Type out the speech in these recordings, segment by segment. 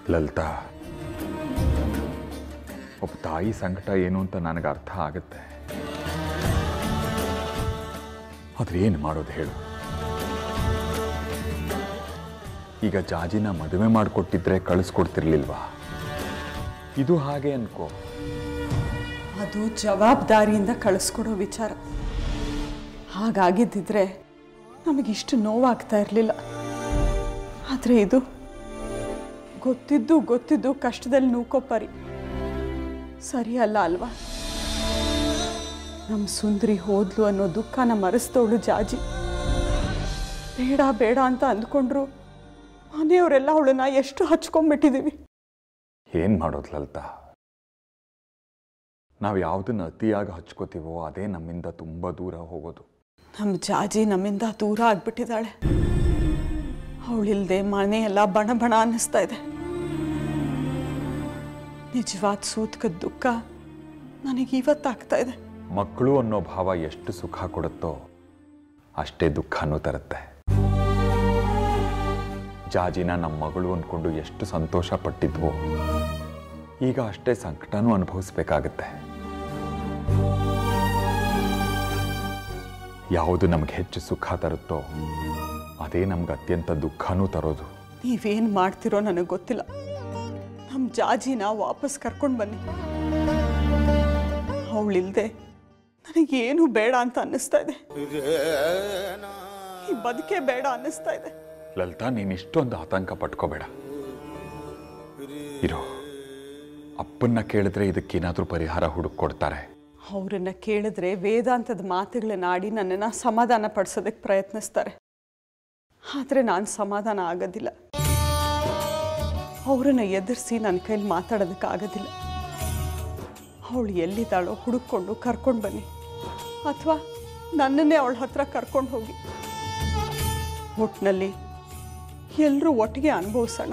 ಲಲಿತಾ, ಒಬ್ಬ ತಾಯಿ ಸಂಕಟ ಏನು ಅಂತ ನನಗೆ ಅರ್ಥ ಆಗುತ್ತೆ. ಆದ್ರೆ ಏನು ಮಾಡೋದು ಹೇಳು? ಈಗ ಜಾಜಿನ ಮದುವೆ ಮಾಡಿಕೊಟ್ಟಿದ್ರೆ ಕಳಿಸ್ಕೊಡ್ತಿರ್ಲಿಲ್ವಾ? ಇದು ಹಾಗೆ ಅನ್ಕೋ. ಅದು ಜವಾಬ್ದಾರಿಯಿಂದ ಕಳಿಸ್ಕೊಡೋ ವಿಚಾರ. ಹಾಗಾಗಿದ್ದಿದ್ರೆ ನಮಗಿಷ್ಟು ನೋವಾಗ್ತಾ ಇರಲಿಲ್ಲ. ಆದರೆ ಇದು ಗೊತ್ತಿದ್ದು ಕಷ್ಟದಲ್ಲಿ ನೂಕೋಪರಿ ಸರಿಯಲ್ಲ ಅಲ್ವಾ? ನಮ್ಮ ಸುಂದರಿ ಹೋದ್ಲು ಅನ್ನೋ ದುಃಖನ ಮರೆಸ್ತವಳು ಜಾಜಿ. ಬೇಡ ಬೇಡ ಅಂತ ಅಂದ್ಕೊಂಡ್ರು ಮನೆಯವರೆಲ್ಲ ಅವಳನ್ನ ಎಷ್ಟು ಹಚ್ಕೊಂಡ್ಬಿಟ್ಟಿದ್ದೀವಿ. ಏನು ಮಾಡೋದು ಲಲಿತಾ? ನಾವು ಯಾವುದನ್ನು ಅತಿಯಾಗಿ ಹಚ್ಕೋತೀವೋ ಅದೇ ನಮ್ಮಿಂದ ತುಂಬ ದೂರ ಹೋಗೋದು. ನಮ್ಮ ಜಾಜಿ ನಮ್ಮಿಂದ ದೂರ ಆಗ್ಬಿಟ್ಟಿದ್ದಾಳೆ. ಅವಳಿಲ್ದೆ ಮನೆಯೆಲ್ಲ ಬಣ ಬಣ ಅನ್ನಿಸ್ತಾ ಇದೆ. ನಿಜವಾದ ಸೂತ್ಕದ ದುಃಖ ನನಗೆ ಇವತ್ತಾಗ್ತಾ ಇದೆ. ಮಕ್ಕಳು ಅನ್ನೋ ಭಾವ ಎಷ್ಟು ಸುಖ ಕೊಡುತ್ತೋ ಅಷ್ಟೇ ದುಃಖನೂ ತರುತ್ತೆ. ಜಾಜಿನ ನಮ್ಮ ಮಗಳು ಅಂದ್ಕೊಂಡು ಎಷ್ಟು ಸಂತೋಷ ಪಟ್ಟಿದ್ವೋ ಈಗ ಅಷ್ಟೇ ಸಂಕಟನೂ ಅನುಭವಿಸ್ಬೇಕಾಗತ್ತೆ. ಯಾವುದು ನಮಗೆ ಹೆಚ್ಚು ಸುಖ ತರುತ್ತೋ ಅದೇ ನಮ್ಗೆ ಅತ್ಯಂತ ದುಃಖನೂ ತರೋದು. ನೀವೇನು ಮಾಡ್ತಿರೋ ನನಗೆ ಗೊತ್ತಿಲ್ಲ. ನಮ್ಮ ಜಾಜಿನ ವಾಪಸ್ ಕರ್ಕೊಂಡು ಬನ್ನಿ. ಅವಳಿಲ್ದೆ ನನಗೇನು ಬೇಡ ಅಂತ ಅನ್ನಿಸ್ತಾ ಇದೆ. ಈ ಬದುಕೆ ಬೇಡ ಅನ್ನಿಸ್ತಾ ಇದೆ. ಲಲಿತಾ, ನೀನು ಇಷ್ಟೊಂದು ಆತಂಕ ಪಟ್ಕೋಬೇಡ. ಇರೋ ಅಪ್ಪನ್ನ ಕೇಳಿದ್ರೆ ಇದಕ್ಕೇನಾದರೂ ಪರಿಹಾರ ಹುಡುಕೊಡ್ತಾರೆ. ಅವರನ್ನ ಕೇಳಿದ್ರೆ ವೇದಾಂತದ ಮಾತುಗಳನ್ನ ಆಡಿ ನನ್ನನ್ನು ಸಮಾಧಾನ ಪಡಿಸೋದಕ್ಕೆ ಪ್ರಯತ್ನಿಸ್ತಾರೆ. ಆದರೆ ನಾನು ಸಮಾಧಾನ ಆಗೋದಿಲ್ಲ. ಅವರನ್ನು ಎದುರಿಸಿ ನನ್ನ ಕೈಲಿ ಮಾತಾಡೋದಕ್ಕಾಗೋದಿಲ್ಲ. ಅವಳು ಎಲ್ಲಿದ್ದಾಳೋ ಹುಡುಕೊಂಡು ಕರ್ಕೊಂಡು ಬನ್ನಿ, ಅಥವಾ ನನ್ನನ್ನೇ ಅವಳ ಹತ್ರ ಕರ್ಕೊಂಡು ಹೋಗಿ. ಒಟ್ಟಿನಲ್ಲಿ ಎಲ್ಲರೂ ಒಟ್ಟಿಗೆ ಅನುಭವಿಸೋಣ.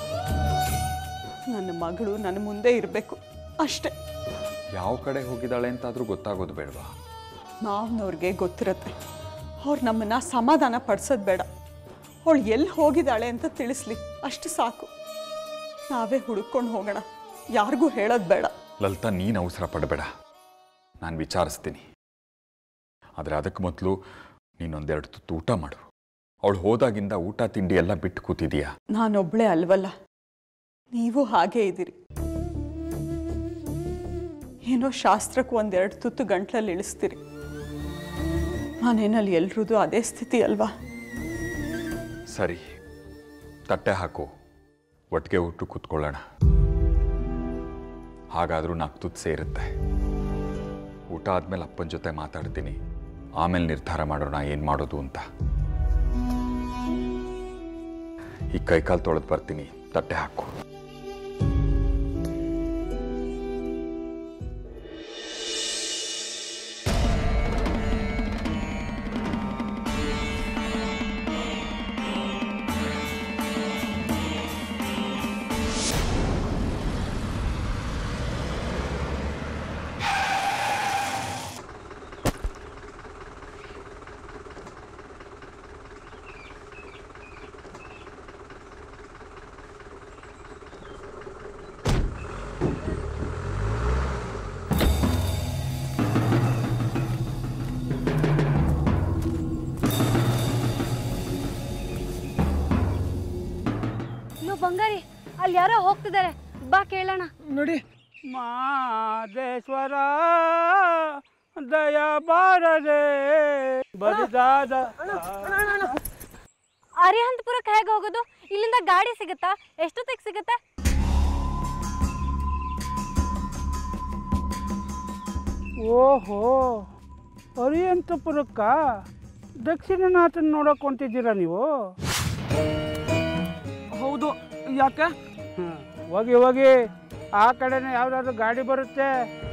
ನನ್ನ ಮಗಳು ನನ್ನ ಮುಂದೆ ಇರಬೇಕು ಅಷ್ಟೇ. ಯಾವ ಕಡೆ ಹೋಗಿದ್ದಾಳೆ ಅಂತಾದರೂ ಗೊತ್ತಾಗೋದು ಬೇಡವಾ? ಮಾವನವ್ರಿಗೆ ಗೊತ್ತಿರುತ್ತೆ. ಅವ್ರು ನಮ್ಮನ್ನು ಸಮಾಧಾನ ಪಡಿಸೋದು ಬೇಡ. ಅವಳು ಎಲ್ಲಿ ಹೋಗಿದ್ದಾಳೆ ಅಂತ ತಿಳಿಸ್ಲಿ, ಅಷ್ಟು ಸಾಕು. ನಾವೇ ಹುಡುಕೊಂಡು ಹೋಗೋಣ, ಯಾರಿಗೂ ಹೇಳೋದು ಬೇಡ. ಲಲಿತಾ, ನೀನು ಅವಸರ ಪಡಬೇಡ, ನಾನು ವಿಚಾರಿಸ್ತೀನಿ. ಆದರೆ ಅದಕ್ಕೆ ಮೊದಲು ನೀನೊಂದೆರಡು ತುತ್ತು ಊಟ ಮಾಡು. ಅವಳು ಹೋದಾಗಿಂದ ಊಟ ತಿಂಡಿ ಎಲ್ಲ ಬಿಟ್ಟು ಕೂತಿದೀಯಾ? ನಾನೊಬ್ಬಳೇ ಅಲ್ವಲ್ಲ, ನೀವು ಹಾಗೇ ಇದ್ದೀರಿ. ಏನೋ ಶಾಸ್ತ್ರಕ್ಕೆ ಒಂದೆರಡು ತುತ್ತು ಗಂಟ್ಲಲ್ಲಿ ಇಳಿಸ್ತೀರಿ. ಮನೆಯಲ್ಲಿ ಎಲ್ರದ್ದು ಅದೇ ಸ್ಥಿತಿ ಅಲ್ವಾ? ಸರಿ, ತಟ್ಟೆ ಹಾಕು, ಒಟ್ಟಿಗೆ ಊಟ ಕೂತ್ಕೊಳ್ಳೋಣ. ಹಾಗಾದರೂ 4 ತುತ್ತು ಸೇರುತ್ತೆ. ಊಟ ಆದಮೇಲೆ ಅಪ್ಪನ ಜೊತೆ ಮಾತಾಡ್ತೀನಿ. ಆಮೇಲೆ ನಿರ್ಧಾರ ಮಾಡೋಣ ಏನು ಮಾಡೋದು ಅಂತ. ಈ ಕೈಕಾಲು ತೊಳೆದು ಬರ್ತೀನಿ, ತಟ್ಟೆ ಹಾಕು. ಬಂಗಾರಿ, ಅಲ್ಲಿ ಯಾರೋ ಹೋಗ್ತಿದ್ದಾರೆ, ಬಾ ಕೇಳೋಣ. ನೋಡಿ, ಮಾದೇಶ್ವರ ದಯಾ ಬಾರದೆ ಬರಿದಾದ. ಅರಿಹಂತಪುರಕ್ಕೆ ಹೇಗೆ ಹೋಗೋದು? ಇಲ್ಲಿಂದ ಗಾಡಿ ಸಿಗುತ್ತಾ? ಎಷ್ಟೊತ್ತಿಗೆ ಸಿಗುತ್ತೆ? ಓಹೋ, ಅರಿಹಂತಪುರಕ್ಕ ದಕ್ಷಿಣನಾಥನ ನೋಡಕ್ ಹೊಂಟಿದ್ದೀರಾ ನೀವು? ಹೌದು, ಯಾಕೆ? ಹೋಗಿ ಹೋಗಿ, ಆ ಕಡೆನೇ ಯಾವ್ದಾದ್ರು ಗಾಡಿ ಬರುತ್ತೆ.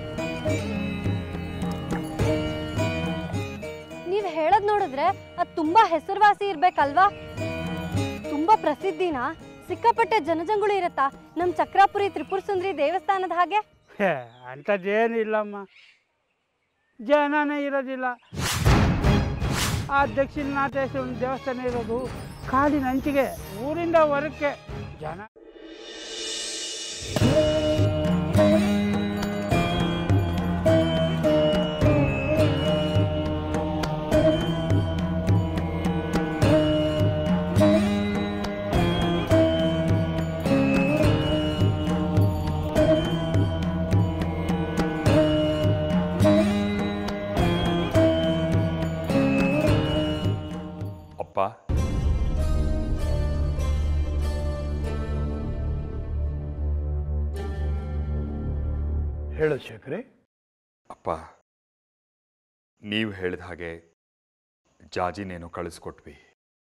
ನೀವ್ ಹೇಳದ್ ನೋಡಿದ್ರೆ ಅದು ತುಂಬಾ ಹೆಸರುವಾಸಿ ಇರ್ಬೇಕಲ್ವಾ? ತುಂಬಾ ಪ್ರಸಿದ್ಧಿನ, ಸಿಕ್ಕಾಪಟ್ಟೆ ಜನಜಂಗುಳಿ ಇರತ್ತಾ ನಮ್ ಚಕ್ರಾಪುರಿ ತ್ರಿಪುರ ಸುಂದರಿ ದೇವಸ್ಥಾನದ ಹಾಗೆ? ಅಂಥದ್ದೇನು ಇಲ್ಲಮ್ಮ, ಜನನೇ ಇರೋದಿಲ್ಲ. ಆ ದಕ್ಷಿಣನಾಥೇಶ್ವರನ ದೇವಸ್ಥಾನ ಇರೋದು ಕಾಡಿನ ಅಂಚಿಗೆ, ಊರಿಂದ ಹೊರಕ್ಕೆ ಜನ. ಹೇಳು ಶೇಖರೆ. ಅಪ್ಪ, ನೀವು ಹೇಳಿದ ಹಾಗೆ ಜಾಜಿನೇನೋ ಕಳಿಸ್ಕೊಟ್ವಿ.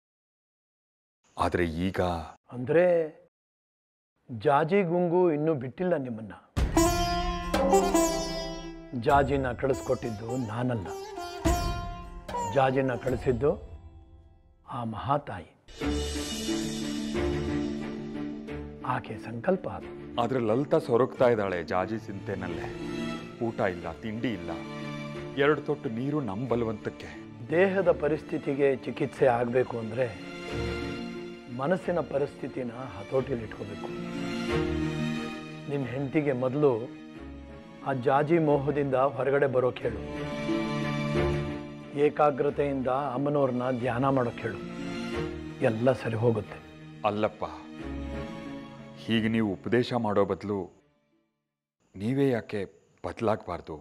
ಆದರೆ ಈಗ ಅಂದರೆ ಜಾಜಿ ಗುಂಗು ಇನ್ನೂ ಬಿಟ್ಟಿಲ್ಲ ನಿಮ್ಮನ್ನ. ಜಾಜಿನ ಕಳಿಸ್ಕೊಟ್ಟಿದ್ದು ನಾನಲ್ಲ, ಜಾಜಿನ ಕಳಿಸಿದ್ದು ಆ ಮಹಾತಾಯಿ. ಆಕೆ ಸಂಕಲ್ಪ ಅದು. ಆದರೆ ಲಲಿತಾ ಸೊರಗ್ತಾ ಇದ್ದಾಳೆ ಜಾಜಿ ಚಿಂತೆನಲ್ಲೇ. ಊಟ ಇಲ್ಲ, ತಿಂಡಿ ಇಲ್ಲ, 2 ತೊಟ್ಟು ನೀರು ನಮ್ಮ ಬಲವಂತಕ್ಕೆ. ದೇಹದ ಪರಿಸ್ಥಿತಿಗೆ ಚಿಕಿತ್ಸೆ ಆಗಬೇಕು ಅಂದರೆ ಮನಸ್ಸಿನ ಪರಿಸ್ಥಿತಿನ ಹತೋಟಿಲಿಟ್ಕೋಬೇಕು. ನಿನ್ನ ಹೆಂಡತಿಗೆ ಮೊದಲು ಆ ಜಾಜಿ ಮೋಹದಿಂದ ಹೊರಗಡೆ ಬರೋಕೆ ಹೇಳು. ಏಕಾಗ್ರತೆಯಿಂದ ಅಮ್ಮನವ್ರನ್ನ ಧ್ಯಾನ ಮಾಡೋಕೆ ಹೇಳು. ಎಲ್ಲ ಸರಿ ಹೋಗುತ್ತೆ. ಅಲ್ಲಪ್ಪ, ಹೀಗೆ ನೀವು ಉಪದೇಶ ಮಾಡೋ ಬದಲು ನೀವೇ ಯಾಕೆ ಬದಲಾಗಬಾರ್ದು?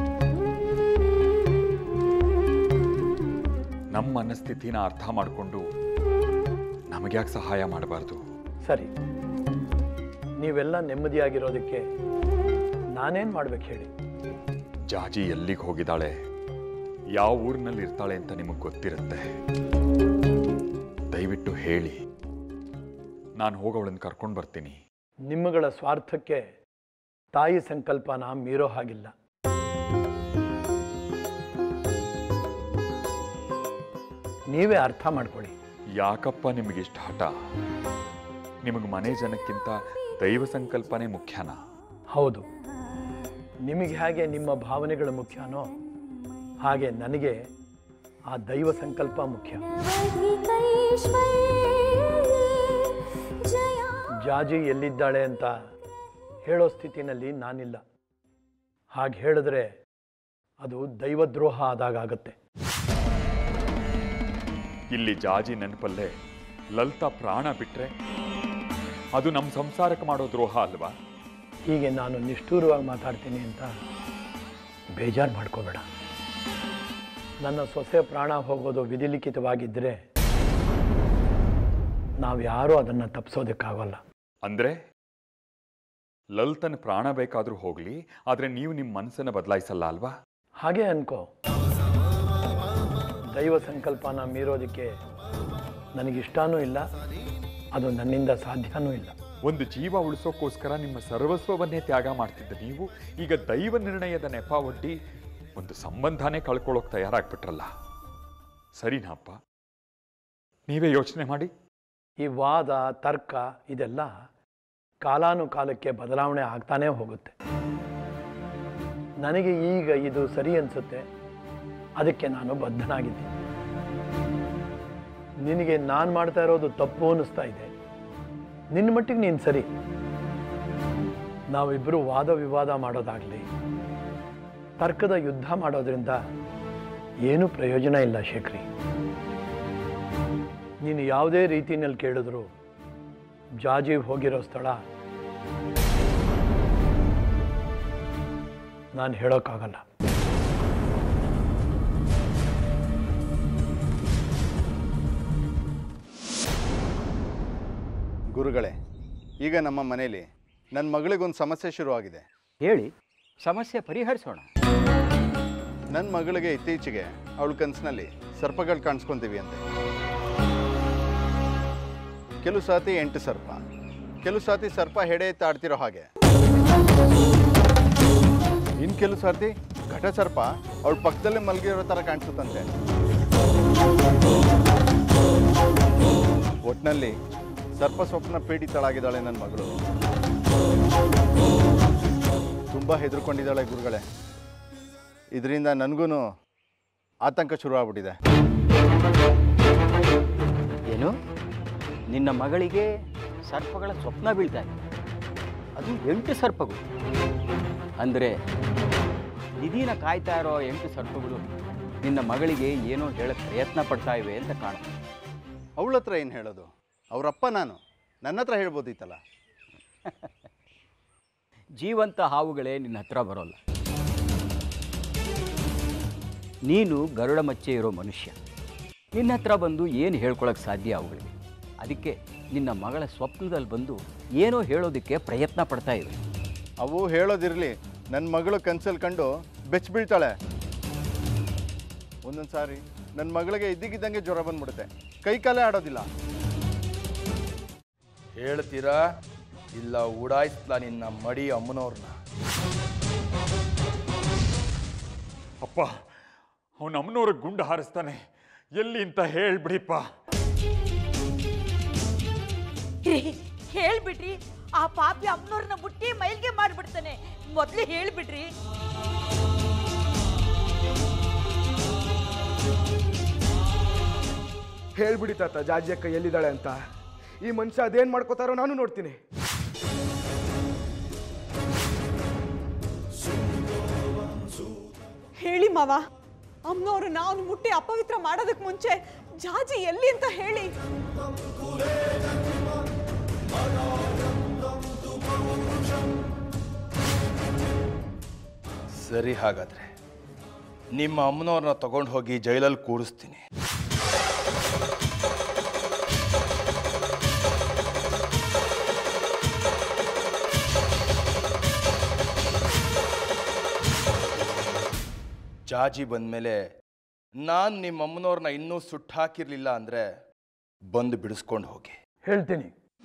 ನಮ್ಮ ಮನಸ್ಥಿತಿನ ಅರ್ಥ ಮಾಡಿಕೊಂಡು ನಮಗ್ಯಾಕೆ ಸಹಾಯ ಮಾಡಬಾರ್ದು? ಸರಿ, ನೀವೆಲ್ಲ ನೆಮ್ಮದಿಯಾಗಿರೋದಕ್ಕೆ ನಾನೇನು ಮಾಡ್ಬೇಕು ಹೇಳಿ? ಜಾಜಿ ಎಲ್ಲಿಗೆ ಹೋಗಿದ್ದಾಳೆ, ಯಾವ ಊರಿನಲ್ಲಿ ಇರ್ತಾಳೆ ಅಂತ ನಿಮಗೆ ಗೊತ್ತಿರುತ್ತೆ. ದಯವಿಟ್ಟು ಹೇಳಿ, ನಾನು ಹೋಗಿ ಅವಳನ್ನು ಕರ್ಕೊಂಡು ಬರ್ತೀನಿ. ನಿಮ್ಮಗಳ ಸ್ವಾರ್ಥಕ್ಕೆ ತಾಯಿ ಸಂಕಲ್ಪನ ಮೀರೋ ಹಾಗಿಲ್ಲ. ನೀವೇ ಅರ್ಥ ಮಾಡ್ಕೊಳ್ಳಿ. ಯಾಕಪ್ಪ ನಿಮಗಿಷ್ಟ ಹಠ? ನಿಮಗೆ ಮನೆ ಜನಕ್ಕಿಂತ ದೈವ ಸಂಕಲ್ಪನೇ ಮುಖ್ಯನಾ? ಹೌದು, ನಿಮಗೆ ಹೇಗೆ ನಿಮ್ಮ ಭಾವನೆಗಳು ಮುಖ್ಯನೋ ಹಾಗೆ ನನಗೆ ಆ ದೈವ ಸಂಕಲ್ಪ ಮುಖ್ಯ. ಜಾಜಿ ಎಲ್ಲಿದ್ದಾಳೆ ಅಂತ ಹೇಳೋ ಸ್ಥಿತಿನಲ್ಲಿ ನಾನಿಲ್ಲ. ಹಾಗೆ ಹೇಳಿದ್ರೆ ಅದು ದೈವದ್ರೋಹ ಆದಾಗತ್ತೆ. ಇಲ್ಲಿ ಜಾಜಿ ನೆನಪಲ್ಲೇ ಲಲಿತಾ ಪ್ರಾಣ ಬಿಟ್ರೆ ಅದು ನಮ್ಮ ಸಂಸಾರಕ್ಕೆ ಮಾಡೋ ದ್ರೋಹ ಅಲ್ವಾ? ಹೀಗೆ ನಾನು ನಿಷ್ಠೂರವಾಗಿ ಮಾತಾಡ್ತೀನಿ ಅಂತ ಬೇಜಾರು ಮಾಡ್ಕೋಬೇಡ. ನನ್ನ ಸೊಸೆ ಪ್ರಾಣ ಹೋಗೋದು ವಿಧಿಲಿಖಿತವಾಗಿದ್ದರೆ ನಾವು ಯಾರೂ ಅದನ್ನು ತಪ್ಪಿಸೋದಕ್ಕಾಗಲ್ಲ. ಅಂದರೆ ಲಲಿತನ ಪ್ರಾಣ ಬೇಕಾದರೂ ಹೋಗಲಿ, ಆದರೆ ನೀವು ನಿಮ್ಮ ಮನಸ್ಸನ್ನು ಬದಲಾಯಿಸಲ್ಲ ಅಲ್ವಾ? ಹಾಗೆ ಅನ್ಕೋ. ದೈವ ಸಂಕಲ್ಪನ ಮೀರೋದಕ್ಕೆ ನನಗಿಷ್ಟನೂ ಇಲ್ಲ, ಅದು ನನ್ನಿಂದ ಸಾಧ್ಯನೂ ಇಲ್ಲ. ಒಂದು ಜೀವ ಉಳಿಸೋಕ್ಕೋಸ್ಕರ ನಿಮ್ಮ ಸರ್ವಸ್ವವನ್ನೇ ತ್ಯಾಗ ಮಾಡ್ತಿದ್ದ ನೀವು ಈಗ ದೈವ ನಿರ್ಣಯದ ನೆಪ ಒಡ್ಡಿ ಒಂದು ಸಂಬಂಧನೇ ಕಳ್ಕೊಳ್ಳೋಕೆ ತಯಾರಾಗ್ಬಿಟ್ರಲ್ಲ. ಸರಿನಾಪ್ಪ? ನೀವೇ ಯೋಚನೆ ಮಾಡಿ. ಈ ವಾದ ತರ್ಕ ಇದೆಲ್ಲ ಕಾಲಾನುಕಾಲಕ್ಕೆ ಬದಲಾವಣೆ ಆಗ್ತಾನೇ ಹೋಗುತ್ತೆ. ನನಗೆ ಈಗ ಇದು ಸರಿ ಅನಿಸುತ್ತೆ, ಅದಕ್ಕೆ ನಾನು ಬದ್ಧನಾಗಿದ್ದೀನಿ. ನಿನಗೆ ನಾನು ಮಾಡ್ತಾ ಇರೋದು ತಪ್ಪು ಅನ್ನಿಸ್ತಾ ಇದೆ, ನಿನ್ನ ಮಟ್ಟಿಗೆ ನೀನು ಸರಿ. ನಾವಿಬ್ಬರು ವಾದ ವಿವಾದ ಮಾಡೋದಾಗಲಿ ತರ್ಕದ ಯುದ್ಧ ಮಾಡೋದ್ರಿಂದ ಏನೂ ಪ್ರಯೋಜನ ಇಲ್ಲ ಶೇಖರಿ. ನೀನು ಯಾವುದೇ ರೀತಿಯಲ್ಲಿ ಕೇಳಿದ್ರು ಜಾಜಿ ಹೋಗಿರೋ ಸ್ಥಳ ನಾನು ಹೇಳೋಕ್ಕಾಗಲ್ಲ. ಗುರುಗಳೇ, ಈಗ ನಮ್ಮ ಮನೇಲಿ ನನ್ನ ಮಗಳಿಗೊಂದು ಸಮಸ್ಯೆ ಶುರುವಾಗಿದೆ. ಹೇಳಿ, ಸಮಸ್ಯೆ ಪರಿಹರಿಸೋಣ. ನನ್ನ ಮಗಳಿಗೆ ಇತ್ತೀಚೆಗೆ ಅವಳ ಕನಸಿನಲ್ಲಿ ಸರ್ಪಗಳು ಕಾಣಿಸ್ಕೊಂತೀವಿ ಅಂತೆ. ಕೆಲವು ಸಾತಿ 8 ಸರ್ಪ, ಕೆಲವು ಸಾತಿ ಸರ್ಪ ಹೆಡೆ ಎತ್ತಿ ಆಡ್ತಿರೋ ಹಾಗೆ, ಇನ್ನು ಕೆಲವು ಸಾತಿ ಘಟ ಸರ್ಪ ಅವಳ ಪಕ್ಕದಲ್ಲೇ ಮಲಗಿರೋ ಥರ ಕಾಣಿಸುತ್ತಂತೆ. ಒಟ್ಟಿನಲ್ಲಿ ಸರ್ಪ ಸ್ವಪ್ನ ಪೀಡಿತಳಾಗಿದ್ದಾಳೆ ನನ್ನ ಮಗಳು. ತುಂಬ ಹೆದರ್ಕೊಂಡಿದ್ದಾಳೆ ಗುರುಗಳೇ. ಇದರಿಂದ ನನಗೂ ಆತಂಕ ಶುರುವಾಗ್ಬಿಟ್ಟಿದೆ. ಏನು, ನಿನ್ನ ಮಗಳಿಗೆ ಸರ್ಪಗಳ ಸ್ವಪ್ನ ಬೀಳ್ತಾ ಇದೆ? ಅದು 8 ಸರ್ಪಗಳು. ಅಂದರೆ ನಿಧಿನ ಕಾಯ್ತಾ ಇರೋ 8 ಸರ್ಪಗಳು ನಿನ್ನ ಮಗಳಿಗೆ ಏನೋ ಹೇಳಕ್ಕೆ ಪ್ರಯತ್ನ ಪಡ್ತಾ ಇವೆ ಅಂತ ಕಾಣುತ್ತೆ. ಅವಳ ಹತ್ರ ಏನು ಹೇಳೋದು? ಅವರಪ್ಪ ನಾನು, ನನ್ನ ಹತ್ರ ಹೇಳ್ಬೋದಿತ್ತಲ್ಲ. ಜೀವಂತ ಹಾವುಗಳೇ ನಿನ್ನ ಹತ್ರ ಬರೋಲ್ಲ. ನೀನು ಗರುಡ ಮಚ್ಚೆ ಇರೋ ಮನುಷ್ಯ. ನಿನ್ನ ಹತ್ರ ಬಂದು ಏನು ಹೇಳ್ಕೊಳಕ್ಕೆ ಸಾಧ್ಯ ಅವುಗಳಿಗೆ? ಅದಕ್ಕೆ ನಿನ್ನ ಮಗಳ ಸ್ವಪ್ನದಲ್ಲಿ ಬಂದು ಏನೋ ಹೇಳೋದಕ್ಕೆ ಪ್ರಯತ್ನ ಪಡ್ತಾ ಇವೆ. ಅವು ಹೇಳೋದಿರಲಿ, ನನ್ನ ಮಗಳು ಕನ್ಸಲ್ಲಿ ಕಂಡು ಬೆಚ್ಚ ಬೀಳ್ತಾಳೆ. ಒಂದೊಂದು ಸಾರಿ ನನ್ನ ಮಗಳಿಗೆ ಇದ್ದಕ್ಕಿದ್ದಂಗೆ ಜ್ವರ ಬಂದ್ಬಿಡುತ್ತೆ, ಕೈ ಕಾಲೇ ಆಡೋದಿಲ್ಲ. ಹೇಳ್ತೀರಾ ಇಲ್ಲ ಉಡಾಯಿಸ್ಲಾ ನಿನ್ನ ಮಡಿ ಅಮ್ಮನವ್ರನ್ನ? ಅಪ್ಪ, ಅವನ ಅಮ್ಮನವ್ರಿಗೆ ಗುಂಡು ಹಾರಿಸ್ತಾನೆ, ಎಲ್ಲಿ ಅಂತ ಹೇಳ್ಬಿಡಿಪ್ಪ. ಹೇಳ್ಬಿಡ್ರಿ, ಆ ಪಾಪಿ ಅಮ್ಮನವ್ರನ್ನ ಮುಟ್ಟಿ ಮೈಲ್ಗೆ ಮಾಡ್ಬಿಡ್ತಾನೆ. ಮೊದಲೇ ಹೇಳ್ಬಿಡ್ರಿ. ಹೇಳ್ಬಿಡಿ ತಾತ, ಜಾಜಿ ಅಕ್ಕ ಎಲ್ಲಿದ್ದಾಳೆ ಅಂತ. ಈ ಮನುಷ್ಯ ಅದೇನ್ ಮಾಡ್ಕೋತಾರೋ ನಾನು ನೋಡ್ತೀನಿ. ಹೇಳಿ ಮಾವ, ಅಮ್ಮನವ್ರನ್ನ ಅವ್ನು ಮುಟ್ಟಿ ಅಪವಿತ್ರ ಮಾಡೋದಕ್ಕೆ ಮುಂಚೆ ಜಾಜಿ ಎಲ್ಲಿ ಅಂತ ಹೇಳಿ. ಸರಿ, ಹಾಗಾದ್ರೆ ನಿಮ್ಮ ಅಮ್ಮನವ್ರನ್ನ ತಗೊಂಡು ಹೋಗಿ ಜೈಲಲ್ಲಿ ಕೂರಿಸ್ತೀನಿ. ಜಾಜಿ ಬಂದಮೇಲೆ ನಾನು ನಿಮ್ಮ ಅಮ್ಮನವ್ರನ್ನ ಇನ್ನೂ ಸುಟ್ಟು ಹಾಕಿರ್ಲಿಲ್ಲ ಅಂದರೆ ಬಂದು ಬಿಡಿಸ್ಕೊಂಡು ಹೋಗಿ. ಹೇಳ್ತೀನಿ.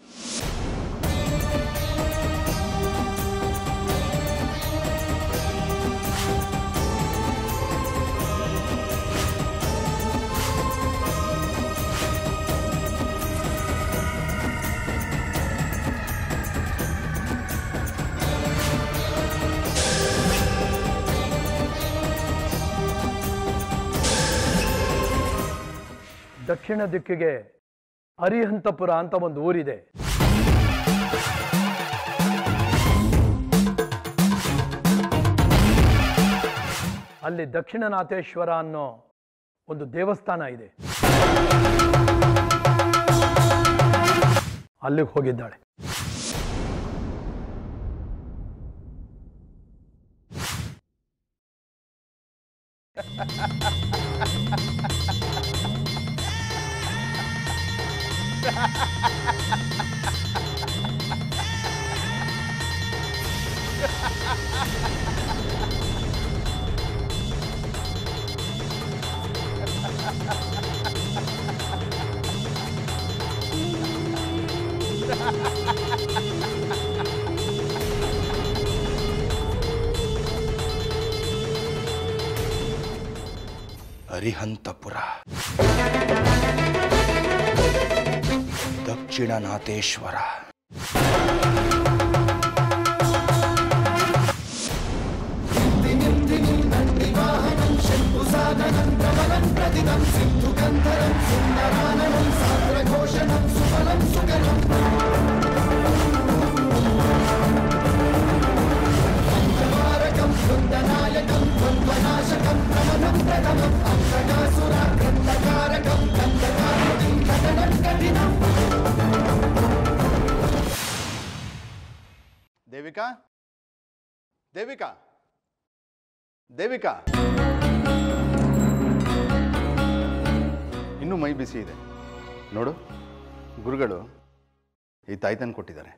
ದಕ್ಷಿಣ ದಿಕ್ಕಿಗೆ ಅರಿಹಂತಪುರ ಅಂತ ಒಂದು ಊರಿದೆ. ಅಲ್ಲಿ ದಕ್ಷಿಣನಾಥೇಶ್ವರ ಅನ್ನೋ ಒಂದು ದೇವಸ್ಥಾನ ಇದೆ. ಅಲ್ಲಿಗೆ ಹೋಗಿದ್ದಾಳೆ. ಅರಿಹಂತಪುರ, ದಕ್ಷಿಣನಾಥೇಶ್ವರ. ದೇವಿಕಾ, ದೇವಿಕಾ, ದೇವಿಕಾ, ಇನ್ನೂ ಮೈ ಬಿಸಿ ಇದೆ ನೋಡು. ಗುರುಗಳು ಈ ತಾಯ್ತನ್ ಕೊಟ್ಟಿದ್ದಾರೆ.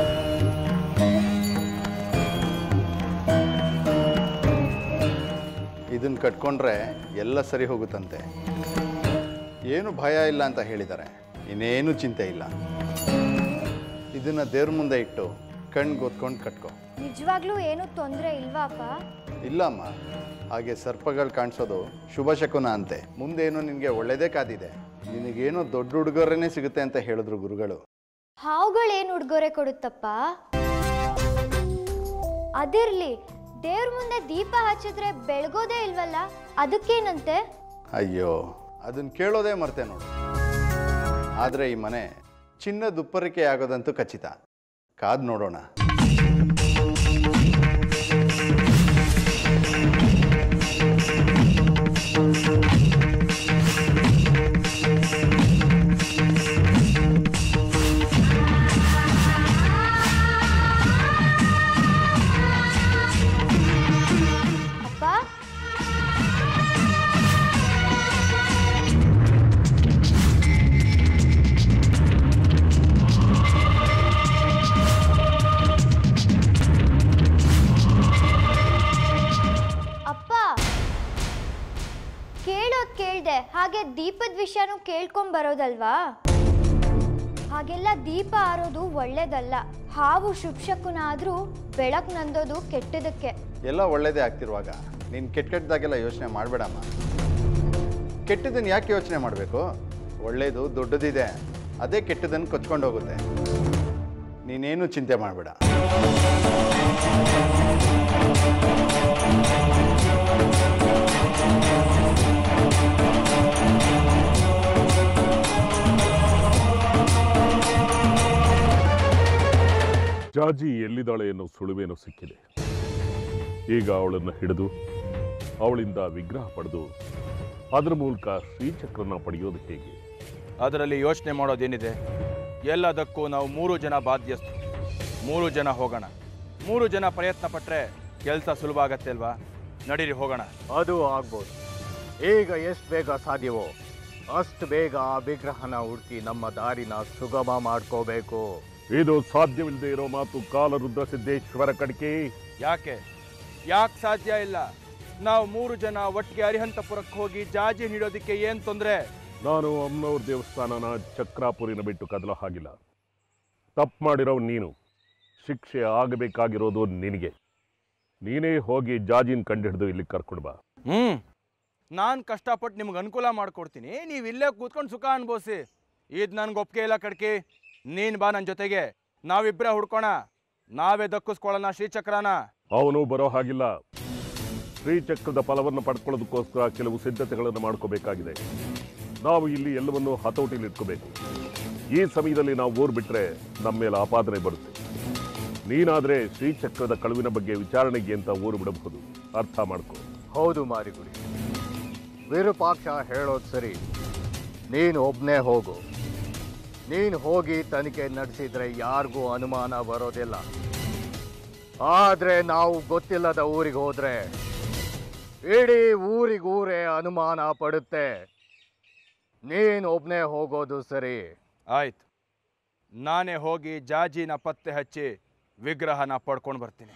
ಇದನ್ನು ಕಟ್ಕೊಂಡ್ರೆ ಎಲ್ಲ ಸರಿ ಹೋಗುತ್ತಂತೆ. ಏನು ಭಯ ಇಲ್ಲ ಅಂತ ಹೇಳಿದ್ದಾರೆ, ಇನ್ನೇನು ಚಿಂತೆ ಇಲ್ಲ. ಇದನ್ನು ದೇವ್ರ ಮುಂದೆ ಇಟ್ಟು ಕಣ್ಣು ಗೊತ್ಕೊಂಡು ಕಟ್ಕೋ. ನಿಜವಾಗ್ಲೂ ಏನು ತೊಂದರೆ ಇಲ್ವಾ ಅಪ್ಪ? ಇಲ್ಲಮ್ಮ, ಹಾಗೆ ಸರ್ಪಗಳು ಕಾಣಿಸೋದು ಶುಭ ಶಕುನ ಅಂತೆ. ಮುಂದೇನು ನಿನಗೆ ಒಳ್ಳೆಯದೇ ಕಾದಿದೆ. ನಿನಗೇನೋ ದೊಡ್ಡ ಉಡುಗೊರೆನೇ ಸಿಗುತ್ತೆ ಅಂತ ಹೇಳಿದ್ರು ಗುರುಗಳು. ಹಾವುಗಳೇನು ಉಡುಗೊರೆ ಕೊಡುತ್ತಪ್ಪ? ಅದಿರ್ಲಿ, ದೇವ್ರ ಮುಂದೆ ದೀಪ ಹಚ್ಚಿದ್ರೆ ಬೆಳಗೋದೇ ಇಲ್ವಲ್ಲ, ಅದಕ್ಕೇನಂತೆ? ಅಯ್ಯೋ, ಅದನ್ನ ಕೇಳೋದೇ ಮರ್ತೆ ನೋಡು. ಆದರೆ ಈ ಮನೆ ಚಿನ್ನದ ಉಪ್ಪರಿಕೆ ಆಗೋದಂತೂ ಖಚಿತ. ಕಾದ್ ನೋಡೋಣ. ಹಾಗೆ ದೀಪದ ವಿಷಯನೂ ಕೇಳ್ಕೊಂಡ್ ಬರೋದಲ್ವಾ? ಹಾಗೆಲ್ಲ ದೀಪ ಆರೋದು ಒಳ್ಳೇದಲ್ಲ. ಹಾವು ಶುಭಶಕುನಾದ್ರೂ ಬೆಳಕು ನಂದೋದು ಕೆಟ್ಟದಕ್ಕೆ. ಎಲ್ಲ ಒಳ್ಳೇದೇ ಆಗ್ತಿರುವಾಗ ನೀನು ಕೆಟ್ಟದಾಗೆಲ್ಲ ಯೋಚನೆ ಮಾಡಬೇಡಮ್ಮ. ಕೆಟ್ಟದನ್ನು ಯಾಕೆ ಯೋಚನೆ ಮಾಡಬೇಕು? ಒಳ್ಳೇದು ದೊಡ್ಡದಿದೆ, ಅದೇ ಕೆಟ್ಟದನ್ನು ಕೊಚ್ಕೊಂಡು ಹೋಗುತ್ತೆ. ನೀನೇನು ಚಿಂತೆ ಮಾಡಬೇಡ. ಜಾಜಿ ಎಲ್ಲಿದ್ದಾಳೆ ಅನ್ನೋ ಸುಳಿವೇನೋ ಸಿಕ್ಕಿದೆ. ಈಗ ಅವಳನ್ನು ಹಿಡಿದು ಅವಳಿಂದ ವಿಗ್ರಹ ಪಡೆದು ಅದರ ಮೂಲಕ ಶ್ರೀಚಕ್ರನ ಪಡೆಯೋದು ಹೇಗೆ? ಅದರಲ್ಲಿ ಯೋಚನೆ ಮಾಡೋದೇನಿದೆ? ಎಲ್ಲದಕ್ಕೂ ನಾವು 3 ಜನ ಬಾಧ್ಯಸ್ಥರು. 3 ಜನ ಹೋಗೋಣ. 3 ಜನ ಪ್ರಯತ್ನ ಪಟ್ಟರೆ ಕೆಲಸ ಸುಲಭ ಆಗತ್ತೆ ಅಲ್ವಾ? ನಡೀರಿ ಹೋಗೋಣ. ಅದು ಆಗ್ಬೋದು. ಈಗ ಎಷ್ಟು ಬೇಗ ಸಾಧ್ಯವೋ ಅಷ್ಟು ಬೇಗ ಆ ವಿಗ್ರಹನ ಹುಡುಕಿ ನಮ್ಮ ದಾರಿನ ಸುಗಮ ಮಾಡ್ಕೋಬೇಕು. ಇದು ಸಾಧ್ಯವಿಲ್ಲದೆ ಇರೋ ಮಾತು ಕಾಲರುದ್ರ ಸಿದ್ದೇಶ್ವರ ಕಡ್ಕಿ. ಯಾಕೆ ಸಾಧ್ಯ ಇಲ್ಲ? ನಾವು 3 ಜನ ಒಟ್ಟಿಗೆ ಅರಿಹಂತಪುರಕ್ಕೆ ಹೋಗಿ ಜಾಜಿ ನೀಡೋದಕ್ಕೆ ಏನು ತೊಂದರೆ? ನಾನು ಅಮ್ಮನವ್ರ ದೇವಸ್ಥಾನನ ಚಕ್ರಾಪುರಿನ ಬಿಟ್ಟು ಕದಲೋ ಹಾಗಿಲ್ಲ. ತಪ್ಪು ಮಾಡಿರೋ ನೀನು, ಶಿಕ್ಷೆ ಆಗಬೇಕಾಗಿರೋದು ನಿನಗೆ. ನೀನೇ ಹೋಗಿ ಜಾಜಿನ ಕಂಡುಹಿಡಿದು ಇಲ್ಲಿ ಕರ್ಕೊಂಡು ಬಾ. ನಾನು ಕಷ್ಟಪಟ್ಟು ನಿಮ್ಗೆ ಅನುಕೂಲ ಮಾಡಿಕೊಡ್ತೀನಿ, ನೀವು ಇಲ್ಲೇ ಕೂತ್ಕೊಂಡು ಸುಖ ಅನುಭವಿಸಿ. ಇದು ನನಗೆ ಒಪ್ಪಿಗೆ ಇಲ್ಲ ಕಡ್ಕಿ. ನೀನು ಬಾ ನನ್ನ ಜೊತೆಗೆ, ನಾವಿಬ್ಬರೇ ಹುಡ್ಕೋಣ. ನಾವೇ ದಕ್ಕಿಸ್ಕೊಳ್ಳೋಣ ಶ್ರೀಚಕ್ರನ. ಅವನು ಬರೋ ಹಾಗಿಲ್ಲ. ಶ್ರೀಚಕ್ರದ ಫಲವನ್ನು ಪಡ್ಕೊಳ್ಳೋದಕ್ಕೋಸ್ಕರ ಕೆಲವು ಸಿದ್ಧತೆಗಳನ್ನು ಮಾಡ್ಕೋಬೇಕಾಗಿದೆ. ನಾವು ಇಲ್ಲಿ ಎಲ್ಲವನ್ನೂ ಹತೋಟಿಲಿ ಇಟ್ಕೋಬೇಕು. ಈ ಸಮಯದಲ್ಲಿ ನಾವು ಊರು ಬಿಟ್ಟರೆ ನಮ್ಮ ಮೇಲೆ ಆಪಾದನೆ ಬರುತ್ತೆ. ನೀನಾದರೆ ಶ್ರೀಚಕ್ರದ ಕಳುವಿನ ಬಗ್ಗೆ ವಿಚಾರಣೆಗೆ ಅಂತ ಊರು ಬಿಡಬಹುದು. ಅರ್ಥ ಮಾಡ್ಕೊ. ಹೌದು ಮಾರಿಗುಡಿ, ವಿರೂಪಾಕ್ಷ ಹೇಳೋದು ಸರಿ. ನೀನು ಒಬ್ಬನೇ ಹೋಗು. ನೀನು ಹೋಗಿ ತನಿಖೆ ನಡೆಸಿದ್ರೆ ಯಾರಿಗೂ ಅನುಮಾನ ಬರೋದಿಲ್ಲ. ಆದರೆ ನಾವು ಗೊತ್ತಿಲ್ಲದ ಊರಿಗೆ ಹೋದ್ರೆ ಇಡೀ ಊರಿಗೂರೇ ಅನುಮಾನ ಪಡುತ್ತೆ. ನೀನು ಒಬ್ಬನೇ ಹೋಗೋದು ಸರಿ. ಆಯ್ತು, ನಾನೇ ಹೋಗಿ ಜಾಜಿನ ಪತ್ತೆ ಹಚ್ಚಿ ವಿಗ್ರಹನ ಪಡ್ಕೊಂಡು ಬರ್ತೀನಿ.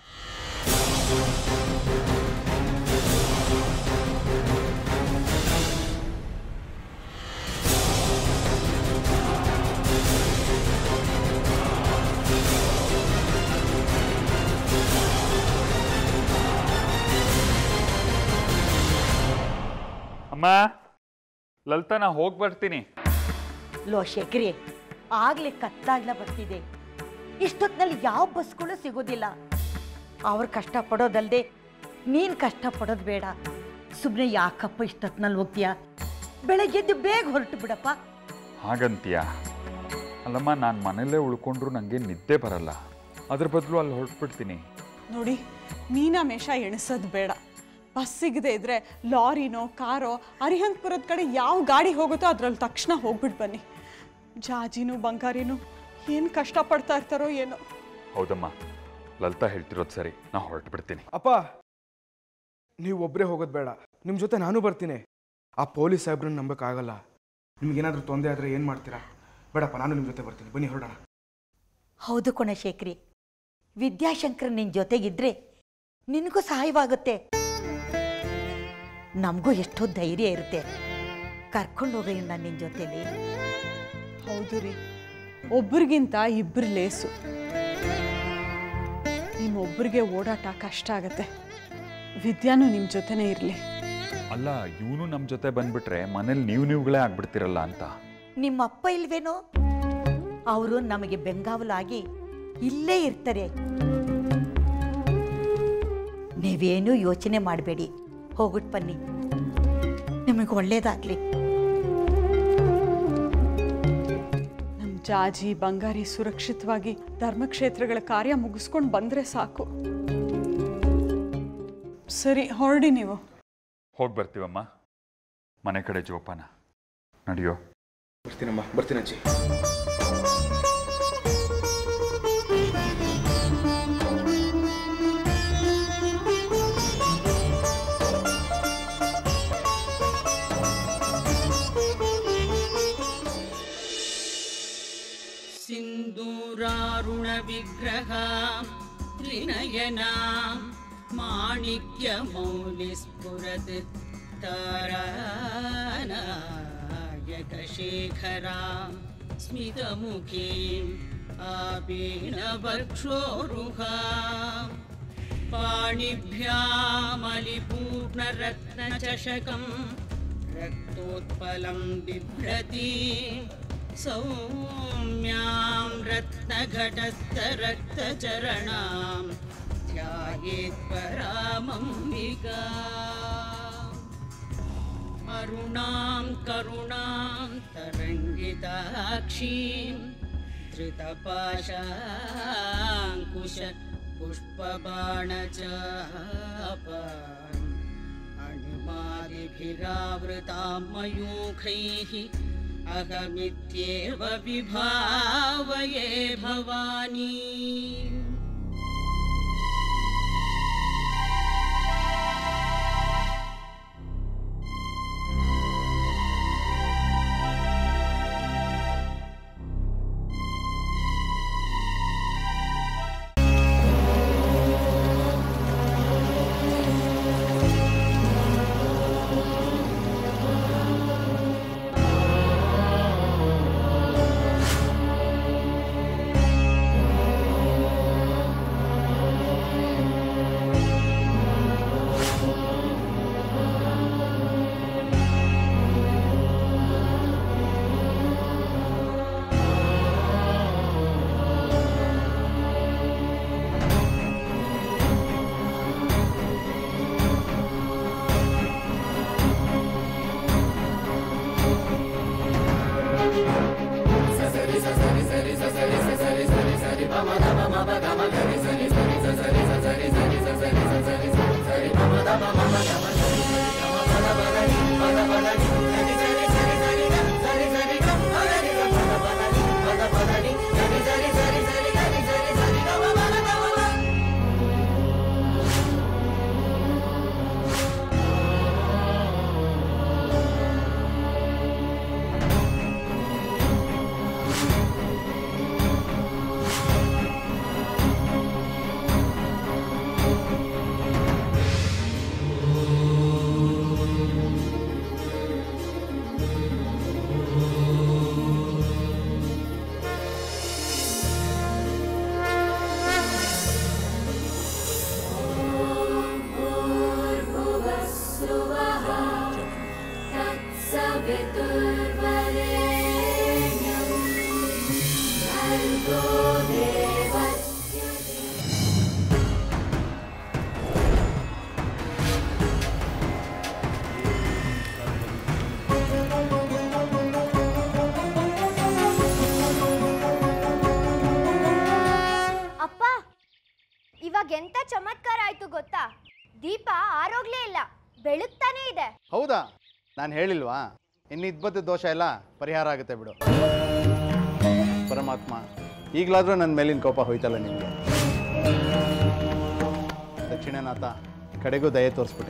ಅಮ್ಮ, ಲಲಿತಾ, ನಾ ಹೋಗಿ ಬರ್ತೀನಿ. ಲೋ ಶೇಖರಿ, ಆಗ್ಲೇ ಕತ್ತಾಗ್ಲ ಬರ್ತಿದೆ. ಇಷ್ಟೊತ್ತಿನಲ್ಲಿ ಯಾವ ಬಸ್ಗಳು ಸಿಗೋದಿಲ್ಲ. ಅವ್ರು ಕಷ್ಟಪಡೋದಲ್ದೆ ನೀನು ಕಷ್ಟಪಡೋದು ಬೇಡ. ಸುಮ್ಮನೆ ಯಾಕಪ್ಪ ಇಷ್ಟೊತ್ತಿನಲ್ಲಿ ಹೋಗ್ತೀಯಾ? ಬೆಳಗ್ಗೆದ್ದು ಬೇಗ ಹೊರಟು ಬಿಡಪ್ಪ. ಹಾಗಂತೀಯ? ಅಲ್ಲಮ್ಮ, ನಾನು ಮನೇಲೇ ಉಳ್ಕೊಂಡ್ರು ನನಗೆ ನಿದ್ದೆ ಬರಲ್ಲ. ಅದ್ರ ಬದಲು ಅಲ್ಲಿ ಹೊರಟ್ಬಿಡ್ತೀನಿ. ನೋಡಿ, ಮೀನಾಮೇಷ ಎಣಿಸೋದು ಬೇಡ. ಬಸ್ ಸಿಗದೆ ಇದ್ರೆ ಲಾರಿನೋ ಕಾರೋ ಅರಿಹಂತಪುರದ ಕಡೆ ಯಾವ ಗಾಡಿ ಹೋಗುತ್ತೋ ಅದರಲ್ಲಿ ತಕ್ಷಣ ಹೋಗ್ಬಿಟ್ಟು ಬನ್ನಿ. ಜಾಜಿನೂ ಬಂಗಾರಿನೂ ಏನು ಕಷ್ಟಪಡ್ತಾ ಇರ್ತಾರೋ ಏನೋ. ಹೌದಮ್ಮ, ಲಲಿತಾ ಹೇಳ್ತಿರೋದು ಸರಿ. ನಾ ಹೊರಟು ಬಿಡ್ತೀನಿ. ಅಪ್ಪ, ನೀವು ಒಬ್ಬರೇ ಹೋಗೋದು ಬೇಡ, ನಿಮ್ಮ ಜೊತೆ ನಾನು ಬರ್ತೀನಿ. ಆ ಪೊಲೀಸ್ ಸಾಹೇಬ್ರನ್ನ ನಂಬಕ್ಕಾಗಲ್ಲ. ನಿಮ್ಗೇನಾದರೂ ತೊಂದರೆ ಆದರೆ ಏನು ಮಾಡ್ತೀರಾ? ಬೇಡಪ್ಪ, ನಾನು ನಿಮ್ಮ ಜೊತೆ ಬರ್ತೀನಿ. ಬನ್ನಿ ಹೊರಡೋಣ. ಹೌದು ಕೊಣಶೇಖರಿ, ವಿದ್ಯಾಶಂಕರ್ ನಿನ್ನ ಜೊತೆಗಿದ್ರೆ ನಿನಗೂ ಸಹಾಯವಾಗುತ್ತೆ. ನಮಗೂ ಎಷ್ಟೋ ಧೈರ್ಯ ಇರುತ್ತೆ. ಕರ್ಕೊಂಡು ಹೋಗಿ ನಾನು ನಿನ್ನ ಜೊತೆಲಿ. ಹೌದು ರೀ, ಒಬ್ರಿಗಿಂತ ಇಬ್ಬರು ಲೇಸು. ನಿಮ್ಮೊಬ್ಬರಿಗೆ ಓಡಾಟ ಕಷ್ಟ ಆಗತ್ತೆ. ವಿದ್ಯಾನು ನಿಮ್ಮ ಜೊತೆನೇ ಇರಲಿ. ಅಲ್ಲ, ಇವನು ನಮ್ಮ ಜೊತೆ ಬಂದ್ಬಿಟ್ರೆ ಮನೇಲಿ ನೀವುಗಳೇ ಆಗ್ಬಿಡ್ತಿರಲ್ಲ ಅಂತ. ನಿಮ್ಮಪ್ಪ ಇಲ್ವೇನೋ? ಅವರು ನಮಗೆ ಬೆಂಗಾವಲಾಗಿ ಇಲ್ಲೇ ಇರ್ತಾರೆ. ನೀವೇನೂ ಯೋಚನೆ ಮಾಡಬೇಡಿ. ಹೋಗ್ಬಿಟ್ಟು ಬನ್ನಿ, ನಿಮಗೆ ಒಳ್ಳೇದಾಗ್ಲಿ. ನಮ್ಮ ಜಾಜಿ ಬಂಗಾರಿ ಸುರಕ್ಷಿತವಾಗಿ ಧರ್ಮಕ್ಷೇತ್ರಗಳ ಕಾರ್ಯ ಮುಗಿಸ್ಕೊಂಡು ಬಂದರೆ ಸಾಕು. ಸರಿ, ಹೊರಡಿ ನೀವು. ಹೋಗಿ ಬರ್ತೀವಮ್ಮ. ಮನೆ ಕಡೆ ಜೋಪಾನ. ನಡೆಯೋ. ಬರ್ತೀನಮ್ಮ, ಬರ್ತೀನಿ ಅಜ್ಜಿ. ಸಿಂಧೂರಾರುಣ ವಿಗ್ರಹ ತ್ರಿನಯನಾ ಮಾಣಿಕ್ಯ ಮೌಲಿ ಸ್ಫುರತ್ ತಾರಾನಾಯಕ ಶೇಖರಾ ಸ್ಮಿತಮುಖೀ ಆಪೀನ ವಕ್ಷೋರುಹಾ ಪಾಣಿಭ್ಯಾಮಲಿಪೂರ್ಣರತ್ನಚಷಕಂ ರಕ್ತೋತ್ಪಲಂ ಬಿಭ್ರತಿ ಸೌಮ್ಯಾಂ ರತ್ನಘಟಸ್ಥರಕ್ತಚರಣಾಂ ಧ್ಯಾಯೇತ್ ಪರಾಮಂಬಿಕಾ ಅರುಣಾಂ ಕರುಣಾಂ ತರಂಗಿತಾಕ್ಷೀಂ ಧೃತಪಾಶಾಂಕುಶ ಪುಷ್ಪಬಾಣಚಾಪಾಂ ಅಣಿಮಾದಿಭಿರಾವೃತಾಂ ಮಯೂಖೈಃ ಅಹಮಿತ್ಯೇವ ವಿಭಾವಯೇ ಭವಾನಿ. ಎಂತ ಚಮತ್ಕಾರ ಆಯ್ತು ಗೊತ್ತಾ? ದೀಪ ಆರೋಗ್ಲೇ ಇಲ್ಲ, ಬೆಳಗ್ತಾನೆ ಇದೆ. ಹೌದಾ? ನಾನು ಹೇಳಿಲ್ವಾ? ಇನ್ನು ಇದ್ಬದ್ದು ದೋಷ ಎಲ್ಲ ಪರಿಹಾರ ಆಗುತ್ತೆ ಬಿಡು. ಪರಮಾತ್ಮ, ಈಗಲಾದರೂ ನನ್ನ ಮೇಲಿನ ಕೋಪ ಹೋಯ್ತಲ್ಲ ನಿಮಗೆ. ದಕ್ಷಿಣನಾಥ, ಕಡೆಗೂ ದಯೆ ತೋರಿಸ್ಬಿಟ್ಟೆ.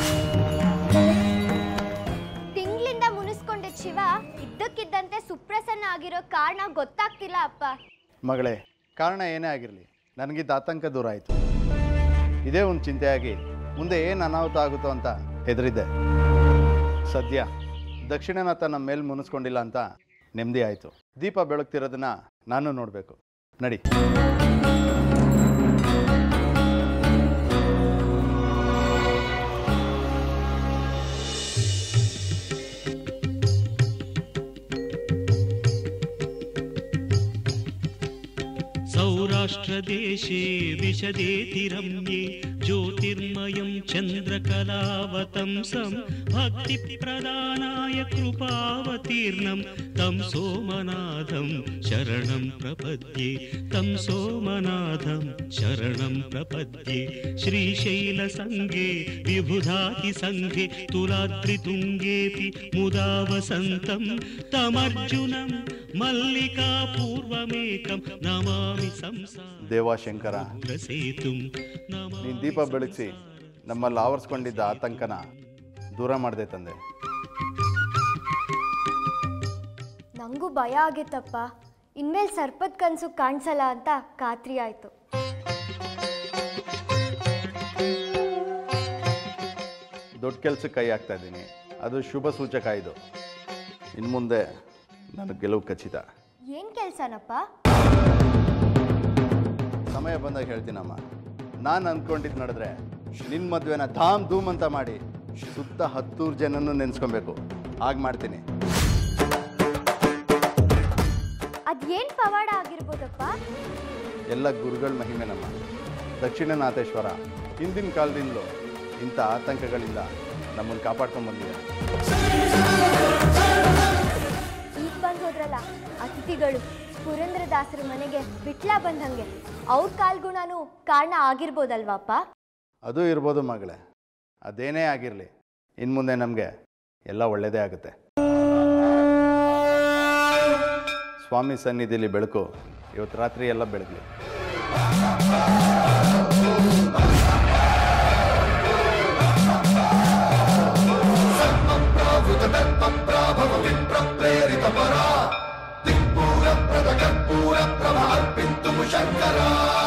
ತಿಂಗಳಿಂದ ಮುನಿಸ್ಕೊಂಡಿದ್ದ ಶಿವ ಇದ್ದಕ್ಕಿದ್ದಂತೆ ಸುಪ್ರಸನ್ನ ಆಗಿರೋ ಕಾರಣ ಗೊತ್ತಾಗ್ತಿಲ್ಲ ಅಪ್ಪ. ಮಗಳೇ, ಕಾರಣ ಏನೇ ಆಗಿರಲಿ, ನನಗಿದ್ದ ಆತಂಕ ದೂರ ಆಯಿತು. ಇದೇ ಒಂದು ಚಿಂತೆಯಾಗಿ ಮುಂದೆ ಏನು ಅನಾಹುತ ಆಗುತ್ತೋ ಅಂತ ಹೆದರಿದ್ದೆ. ಸದ್ಯ ದಕ್ಷಿಣನಾಥ ನಮ್ಮ ಮೇಲೆ ಮುನಿಸ್ಕೊಂಡಿಲ್ಲ ಅಂತ ನೆಮ್ಮದಿ ಆಯಿತು. ದೀಪ ಬೆಳಗ್ತಿರೋದನ್ನ ನಾನು ನೋಡಬೇಕು. ನಡಿ. सौराष्ट्रदेशे विशदेति रम्ये ज्योतिर्मयं चन्द्रकलावतंसं भक्तिप्रदानाय कृपावतीर्णं तं सोमनाथं शरणं प्रपद्ये तं सोमनाथं शरणं प्रपद्ये श्रीशैलसङ्गे विबुधातिसङ्गे तुलाद्रितुङ्गेऽपि मुदा वसन्तं तमर्जुनं मल्लिकापूर्वमेकं नमामि ದೇವಾಶಂಕರ, ಸಂಸಾರಸೇತುಂ ನೀನು ದೀಪ ಬೆಳಗಿಸಿ ನಮ್ಮಲ್ಲಿ ಆವರಿಸ್ಕೊಂಡಿದ್ದ ಆತಂಕನ ದೂರ ಮಾಡಿದೆ ತಂದೆ. ನಂಗೂ ಭಯ ಆಗಿತ್ತಪ್ಪ. ಇನ್ಮೇಲೆ ಸರ್ಪದ ಕನಸು ಕಾಣಿಸಲ್ಲ ಅಂತ ಖಾತ್ರಿ ಆಯಿತು. ದೊಡ್ಡ ಕೆಲಸಕ್ಕೆ ಕೈ ಹಾಕ್ತಾ ಇದ್ದೀನಿ, ಅದು ಶುಭ ಸೂಚಕ. ಇದು ಇನ್ನು ಮುಂದೆ ನನಗೆ ಗೆಲುವು ಖಚಿತ. ಏನು ಕೆಲಸನಪ್ಪ? ಸಮಯ ಬಂದಾಗ ಹೇಳ್ತೀನಮ್ಮ. ನಾನು ಅಂದ್ಕೊಂಡಿದ್ದು ನಡೆದ್ರೆ ನಿನ್ನ ಮದುವೆನ ಧಾಮ್ ಧೂಮ್ ಅಂತ ಮಾಡಿ ಸುತ್ತ 10 ಜನನೂ ನೆನೆಸ್ಕೊಬೇಕು. ಹಾಗೆ ಮಾಡ್ತೀನಿ. ಅದೇನು ಪವಾಡ ಆಗಿರ್ಬೋದಪ್ಪ? ಎಲ್ಲ ಗುರುಗಳ ಮಹಿಮೆನಮ್ಮ. ದಕ್ಷಿಣನಾಥೇಶ್ವರ ಹಿಂದಿನ ಕಾಲದಿಂದಲೂ ಇಂಥ ಆತಂಕಗಳಿಂದ ನಮ್ಮನ್ನು ಕಾಪಾಡ್ಕೊಂಡು ಬಂದಿದೆ. ಈಗ ಬಂದು ಹೋದ್ರಲ್ಲ ಅತಿಥಿಗಳು, ಪುರಂದ್ರದಾಸರ ಮನೆಗೆ ಬಿಟ್ಲ ಬಂದಂಗೆ, ಅವ್ರ ಕಾಲ್ಗುಣನೂ ಕಾರಣ ಆಗಿರ್ಬೋದಲ್ವಾಪ್ಪ? ಅದು ಇರ್ಬೋದು ಮಗಳೇ. ಅದೇನೇ ಆಗಿರಲಿ, ಇನ್ನು ಮುಂದೆ ನಮಗೆ ಎಲ್ಲ ಒಳ್ಳೆಯದೇ ಆಗುತ್ತೆ. ಸ್ವಾಮಿ ಸನ್ನಿಧಿಲಿ ಬೆಳಕು ಇವತ್ತು ರಾತ್ರಿ ಎಲ್ಲ ಬೆಳಗಲಿ. ಶಂಕರ